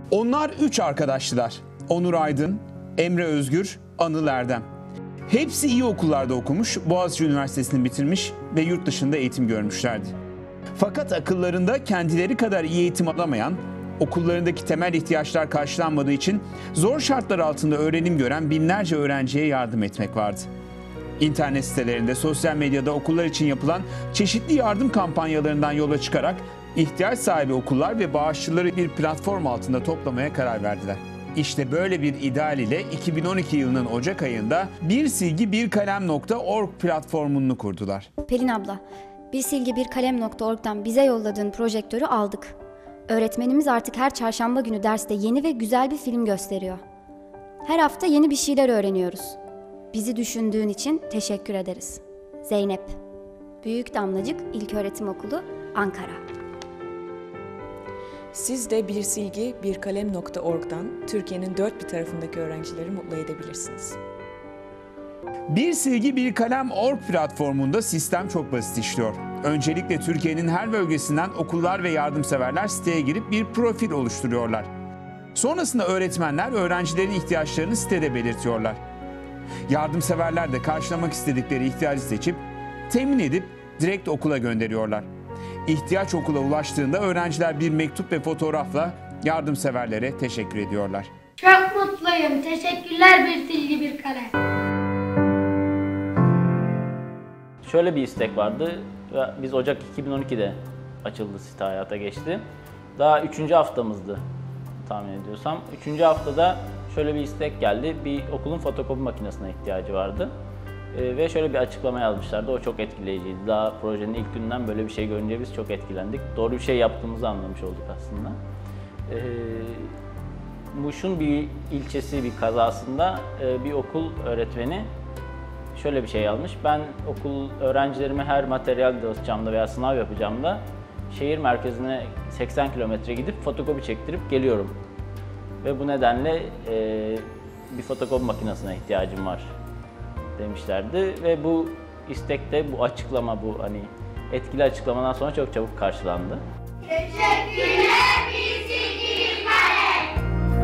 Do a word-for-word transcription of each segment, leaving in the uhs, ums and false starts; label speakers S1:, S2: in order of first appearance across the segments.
S1: Onlar üç arkadaştılar. Onur Aydın, Emre Özgür, Anıl Erdem. Hepsi iyi okullarda okumuş, Boğaziçi Üniversitesi'ni bitirmiş ve yurt dışında eğitim görmüşlerdi. Fakat akıllarında kendileri kadar iyi eğitim alamayan, okullarındaki temel ihtiyaçlar karşılanmadığı için zor şartlar altında öğrenim gören binlerce öğrenciye yardım etmek vardı. İnternet sitelerinde, sosyal medyada okullar için yapılan çeşitli yardım kampanyalarından yola çıkarak ihtiyaç sahibi okullar ve bağışçıları bir platform altında toplamaya karar verdiler. İşte böyle bir ideal ile iki bin on iki yılının Ocak ayında bir silgi bir kalem nokta org platformunu kurdular.
S2: Pelin abla, bir silgi bir kalem nokta org'dan bize yolladığın projektörü aldık. Öğretmenimiz artık her çarşamba günü derste yeni ve güzel bir film gösteriyor. Her hafta yeni bir şeyler öğreniyoruz. Bizi düşündüğün için teşekkür ederiz. Zeynep, Büyük Damlacık İlköğretim Okulu, Ankara.
S3: Siz de bir silgi bir kalem nokta org'dan Türkiye'nin dört bir tarafındaki öğrencileri mutlu edebilirsiniz.
S1: Bir silgi bir kalem nokta org platformunda sistem çok basit işliyor. Öncelikle Türkiye'nin her bölgesinden okullar ve yardımseverler siteye girip bir profil oluşturuyorlar. Sonrasında öğretmenler öğrencilerin ihtiyaçlarını sitede belirtiyorlar. Yardımseverler de karşılamak istedikleri ihtiyacı seçip temin edip direkt okula gönderiyorlar. İhtiyaç okula ulaştığında öğrenciler bir mektup ve fotoğrafla yardımseverlere teşekkür ediyorlar.
S4: Çok mutluyum. Teşekkürler bir silgi bir kalem.
S5: Şöyle bir istek vardı. Biz Ocak iki bin on iki'de açıldı, site hayata geçti. Daha üçüncü haftamızdı tahmin ediyorsam. Üçüncü haftada şöyle bir istek geldi. Bir okulun fotokopi makinesine ihtiyacı vardı. Ee, ve şöyle bir açıklama yazmışlardı. O çok etkileyiciydi. Daha projenin ilk günden böyle bir şey görünce biz çok etkilendik. Doğru bir şey yaptığımızı anlamış olduk aslında. Ee, Muş'un bir ilçesi bir kazasında e, bir okul öğretmeni şöyle bir şey yazmış. Ben okul öğrencilerime her materyal dağıtacağımda veya sınav yapacağımda şehir merkezine seksen kilometre gidip fotokopi çektirip geliyorum. Ve bu nedenle e, bir fotokopi makinesine ihtiyacım var demişlerdi. Ve bu istekte, bu açıklama, bu hani etkili açıklamadan sonra çok çabuk karşılandı.
S4: Teşekkürler bir silgi bir kalem.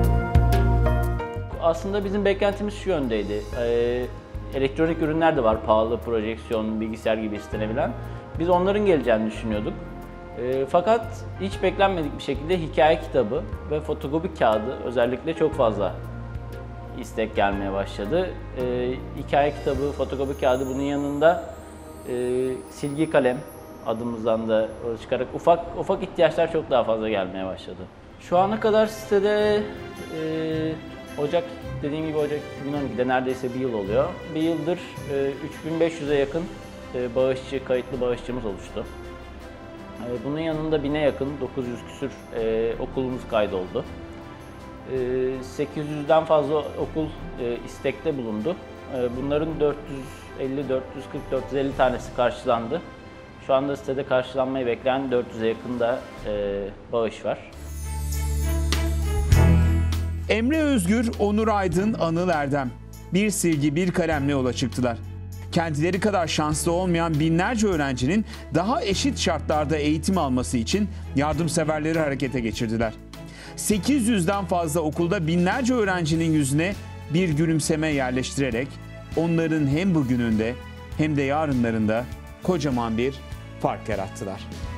S5: Aslında bizim beklentimiz şu yöndeydi. E, elektronik ürünler de var, pahalı, projeksiyon, bilgisayar gibi istenebilen. Biz onların geleceğini düşünüyorduk. E, fakat hiç beklenmedik bir şekilde hikaye kitabı ve fotokopi kağıdı özellikle çok fazla istek gelmeye başladı. E, hikaye kitabı, fotokopi kağıdı, bunun yanında e, silgi kalem adımızdan da çıkarak ufak ufak ihtiyaçlar çok daha fazla gelmeye başladı. Şu ana kadar sitede e, Ocak, dediğim gibi Ocak iki bin on iki'de neredeyse bir yıl oluyor. Bir yıldır e, üç bin beş yüz'e yakın e, bağışçı, kayıtlı bağışçımız oluştu. E, bunun yanında bine yakın, dokuz yüz küsür e, okulumuz kaydoldu. E, sekiz yüz'den fazla okul e, istekte bulundu. E, bunların dört yüz elli dört yüz kırk dört yüz elli tanesi karşılandı. Şu anda sitede karşılanmayı bekleyen dört yüz'e yakın da e, bağış var.
S1: Emre Özgür, Onur Aydın, Anıl Erdem bir silgi bir kalemle yola çıktılar. Kendileri kadar şanslı olmayan binlerce öğrencinin daha eşit şartlarda eğitim alması için yardımseverleri harekete geçirdiler. sekiz yüz'den fazla okulda binlerce öğrencinin yüzüne bir gülümseme yerleştirerek onların hem bugününde hem de yarınlarında kocaman bir fark yarattılar.